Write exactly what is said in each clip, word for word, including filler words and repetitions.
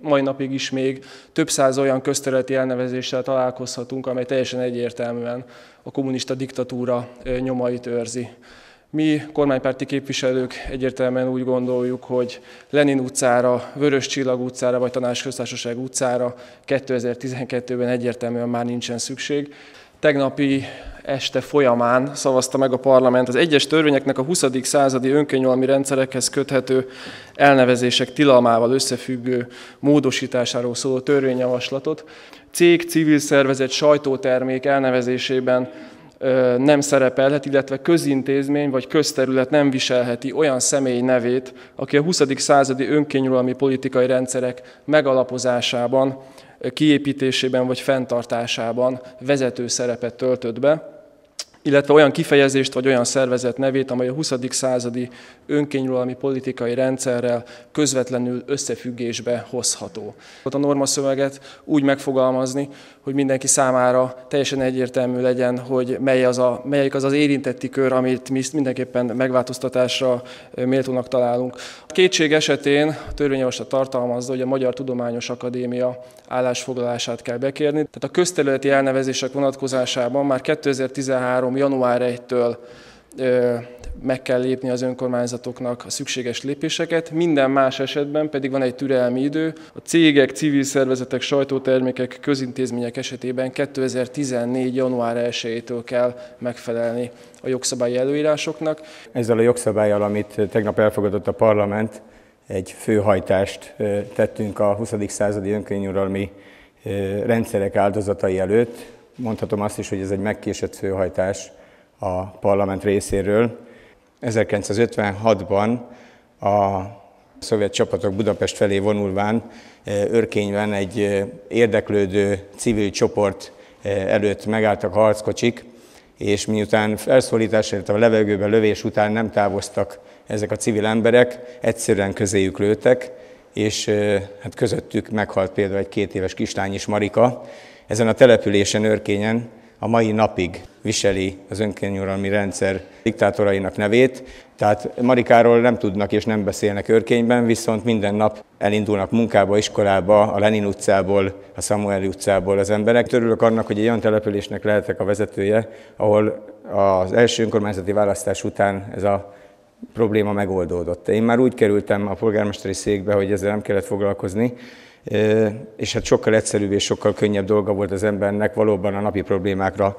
mai napig is még több száz olyan közterületi elnevezéssel találkozhatunk, amely teljesen egyértelműen a kommunista diktatúra nyomait őrzi. Mi kormánypárti képviselők egyértelműen úgy gondoljuk, hogy Lenin utcára, Vörös Csillag utcára vagy Tanácsköztársaság utcára kétezer-tizenkettőben egyértelműen már nincsen szükség. Tegnapi este folyamán szavazta meg a parlament az egyes törvényeknek a huszadik századi önkényuralmi rendszerekhez köthető elnevezések tilalmával összefüggő módosításáról szóló törvényjavaslatot. Cég, civil szervezet, sajtótermék elnevezésében nem szerepelhet, illetve közintézmény vagy közterület nem viselheti olyan személy nevét, aki a huszadik századi önkényuralmi politikai rendszerek megalapozásában, kiépítésében vagy fenntartásában vezető szerepet töltött be, illetve olyan kifejezést vagy olyan szervezet nevét, amely a huszadik századi önkényuralmi politikai rendszerrel közvetlenül összefüggésbe hozható. A normaszöveget úgy megfogalmazni, hogy mindenki számára teljesen egyértelmű legyen, hogy mely az a, melyik az az érintetti kör, amit mi mindenképpen megváltoztatásra méltónak találunk. A kétség esetén a törvényjavaslat tartalmazza, hogy a Magyar Tudományos Akadémia állásfoglalását kell bekérni. Tehát a közterületi elnevezések vonatkozásában már kétezer-tizenhárom január elsejétől meg kell lépni az önkormányzatoknak a szükséges lépéseket, minden más esetben pedig van egy türelmi idő. A cégek, civil szervezetek, sajtótermékek, közintézmények esetében kétezer-tizennégy január elsejétől kell megfelelni a jogszabályi előírásoknak. Ezzel a jogszabállyal, amit tegnap elfogadott a parlament, egy főhajtást tettünk a huszadik századi önkényuralmi rendszerek áldozatai előtt. Mondhatom azt is, hogy ez egy megkésett főhajtás a parlament részéről. ezerkilencszázötvenhatban a szovjet csapatok Budapest felé vonulván Örkényben egy érdeklődő civil csoport előtt megálltak harckocsik, és miután felszólításért a levegőben lövés után nem távoztak ezek a civil emberek, egyszerűen közéjük lőttek, és hát közöttük meghalt például egy két éves kislány is, Marika. Ezen a településen, Örkényen a mai napig viseli az önkényuralmi rendszer diktátorainak nevét, tehát Marikáról nem tudnak és nem beszélnek Örkényben, viszont minden nap elindulnak munkába, iskolába, a Lenin utcából, a Szamueli utcából az emberek. Örülök annak, hogy egy olyan településnek lehetek a vezetője, ahol az első önkormányzati választás után ez a probléma megoldódott. Én már úgy kerültem a polgármesteri székbe, hogy ezzel nem kellett foglalkozni, és hát sokkal egyszerűbb és sokkal könnyebb dolga volt az embernek valóban a napi problémákra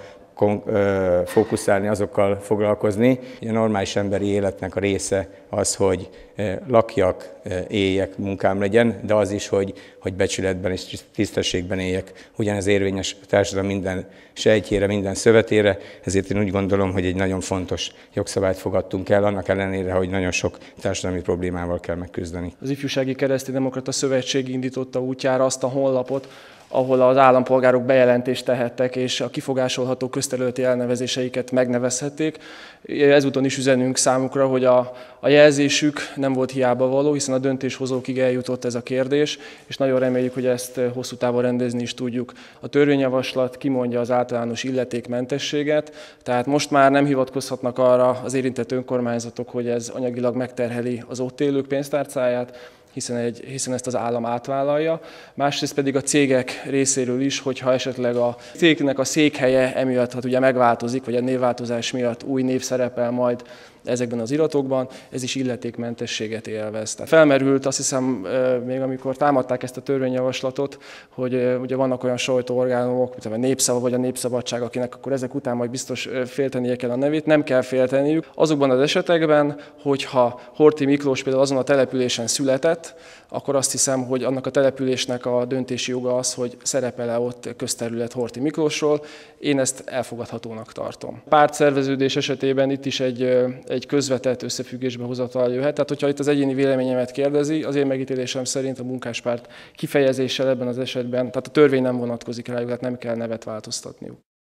fókuszálni, azokkal foglalkozni. A normális emberi életnek a része az, hogy lakjak, éljek, munkám legyen, de az is, hogy, hogy becsületben és tisztességben éljek. Ugyanez érvényes a társadalom minden sejtjére, minden szövetére, ezért én úgy gondolom, hogy egy nagyon fontos jogszabályt fogadtunk el, annak ellenére, hogy nagyon sok társadalmi problémával kell megküzdeni. Az Ifjúsági Kereszténydemokrata Szövetség indította útjára azt a honlapot, ahol az állampolgárok bejelentést tehettek, és a kifogásolható közterületi elnevezéseiket megnevezhették. Ezúton is üzenünk számukra, hogy a, a jelzésük nem volt hiába való, hiszen a döntéshozókig eljutott ez a kérdés, és nagyon reméljük, hogy ezt hosszú távon rendezni is tudjuk. A törvényjavaslat kimondja az általános illetékmentességet, tehát most már nem hivatkozhatnak arra az érintett önkormányzatok, hogy ez anyagilag megterheli az ott élők pénztárcáját, Hiszen, egy, hiszen ezt az állam átvállalja. Másrészt pedig a cégek részéről is, hogyha esetleg a cégnek a székhelye emiatt, hát ugye megváltozik, vagy a névváltozás miatt új név szerepel majd ezekben az iratokban, ez is illetékmentességet élvez. Tehát felmerült, azt hiszem, még amikor támadták ezt a törvényjavaslatot, hogy ugye vannak olyan sajtóorgánumok, mint a Népszava vagy a Népszabadság, akinek akkor ezek után majd biztos féltenie kell a nevét, nem kell félteniük. Azokban az esetekben, hogyha Horthy Miklós például azon a településen született, akkor azt hiszem, hogy annak a településnek a döntési joga az, hogy szerepel-e ott közterület Horthy Miklósról. Én ezt elfogadhatónak tartom. Pártszerveződés esetében itt is egy, egy közvetett összefüggésbe hozatal jöhet. Tehát, hogyha itt az egyéni véleményemet kérdezi, az én megítélésem szerint a munkáspárt kifejezéssel ebben az esetben, tehát a törvény nem vonatkozik rájuk, tehát nem kell nevet változtatniuk.